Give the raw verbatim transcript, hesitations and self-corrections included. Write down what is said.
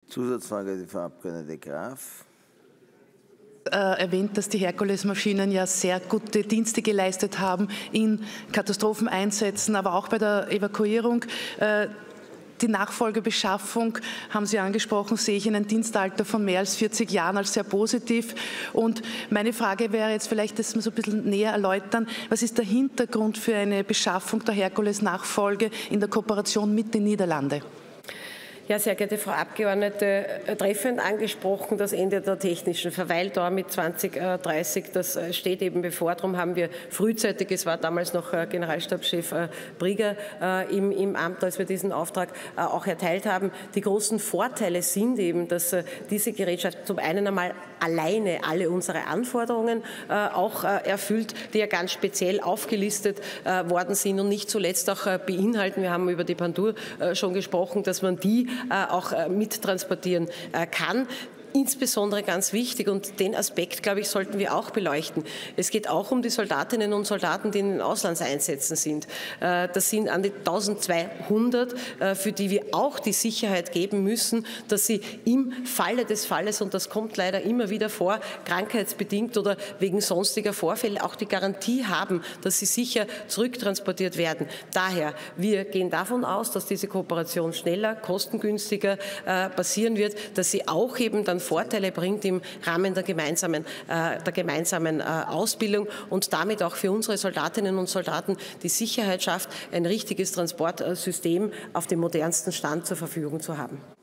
Zusatzfrage, die Frau Abgeordnete Graf. Äh, erwähnt, dass die Herkules-Maschinen ja sehr gute Dienste geleistet haben in Katastropheneinsätzen, aber auch bei der Evakuierung. Äh, Die Nachfolgebeschaffung haben Sie angesprochen, sehe ich in einem Dienstalter von mehr als vierzig Jahren als sehr positiv. Und meine Frage wäre jetzt vielleicht, dass wir so ein bisschen näher erläutern, was ist der Hintergrund für eine Beschaffung der Herkules-Nachfolge in der Kooperation mit den Niederlanden? Ja, sehr geehrte Frau Abgeordnete, treffend angesprochen, das Ende der technischen Verweildauer mit zwanzig dreißig, das steht eben bevor. Darum haben wir frühzeitig, es war damals noch Generalstabschef Brieger im, im Amt, als wir diesen Auftrag auch erteilt haben. Die großen Vorteile sind eben, dass diese Gerätschaft zum einen einmal alleine alle unsere Anforderungen auch erfüllt, die ja ganz speziell aufgelistet worden sind und nicht zuletzt auch beinhalten, wir haben über die Pandur schon gesprochen, dass man die auch mittransportieren kann. Insbesondere ganz wichtig, und den Aspekt, glaube ich, sollten wir auch beleuchten. Es geht auch um die Soldatinnen und Soldaten, die in den Auslandseinsätzen sind. Das sind an die eintausendzweihundert, für die wir auch die Sicherheit geben müssen, dass sie im Falle des Falles, und das kommt leider immer wieder vor, krankheitsbedingt oder wegen sonstiger Vorfälle, auch die Garantie haben, dass sie sicher zurücktransportiert werden. Daher, wir gehen davon aus, dass diese Kooperation schneller, kostengünstiger passieren wird, dass sie auch eben dann Vorteile bringt im Rahmen der gemeinsamen, äh, der gemeinsamen äh, Ausbildung und damit auch für unsere Soldatinnen und Soldaten die Sicherheit schafft, ein richtiges Transportsystem auf dem modernsten Stand zur Verfügung zu haben.